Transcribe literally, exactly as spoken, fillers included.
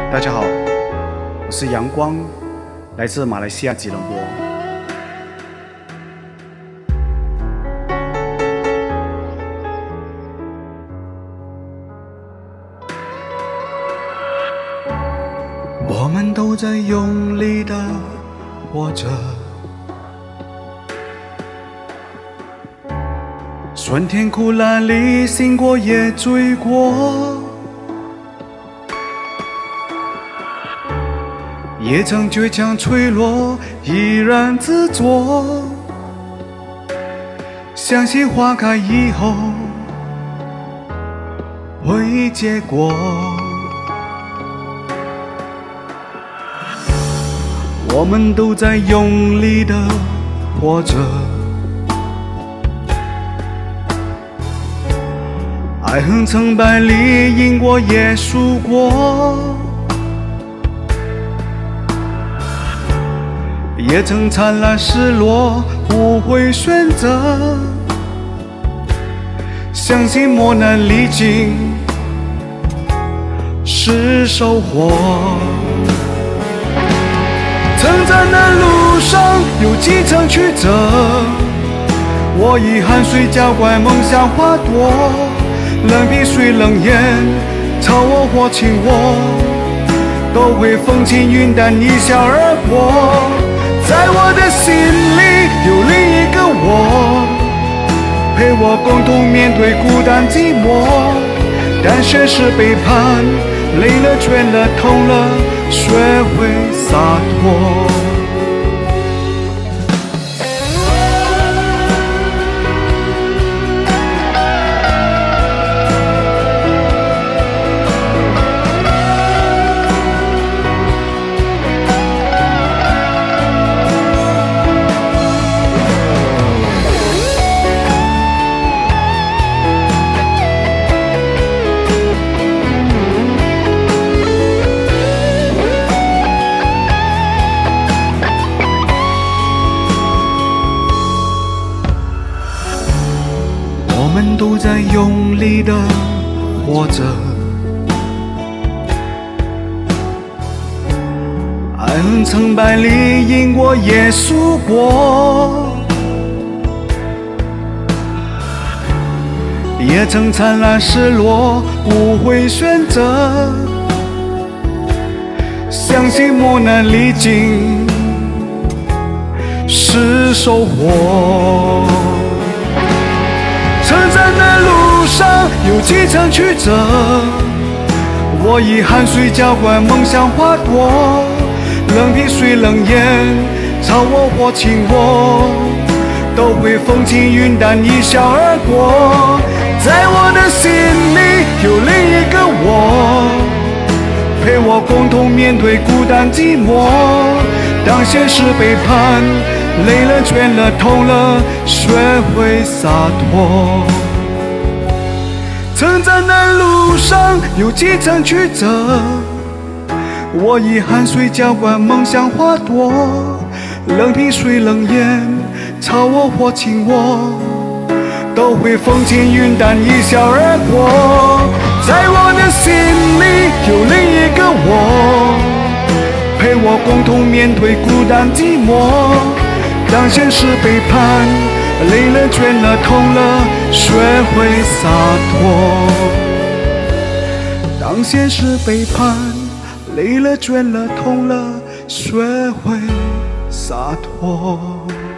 大家好，我是阳光，来自马来西亚吉隆坡。我们都在用力地活着，酸甜苦辣里醒过也醉过，也曾倔强脆弱，依然执着，相信花开以后会结果。我们都在用力地活着，爱恨成败里赢过也输过，也曾灿烂失落，无悔选择，相信磨难历经是收获。成长的路上有几程曲折，我以汗水浇灌梦想花朵，冷鼻水冷眼朝我或亲我，都会风轻云淡一笑而过。在我的心里有另一个我，陪我共同面对孤单寂寞，但现实背叛，累了倦了痛了，学会洒脱。我们都在用力地活着，爱恨成败里赢过也输过，也曾灿烂失落，无悔选择，相信磨难历经是收获。成长的路上有几程曲折，我以汗水浇灌梦想花朵，冷鼻水冷眼朝我或亲我，都会风轻云淡一笑而过。在我的心里有另一个我，陪我共同面对孤单寂寞，当现实背叛，累了倦了痛了，学会洒脱。成长的路上有几程曲折，我以汗水浇灌梦想花朵，冷鼻水冷眼朝我或亲我，都会风轻云淡一笑而过。在我的心里有另一个我，陪我共同面对孤单寂寞，当现实背叛，累了倦了痛了，学会洒脱。当现实背叛，累了倦了痛了，学会洒脱。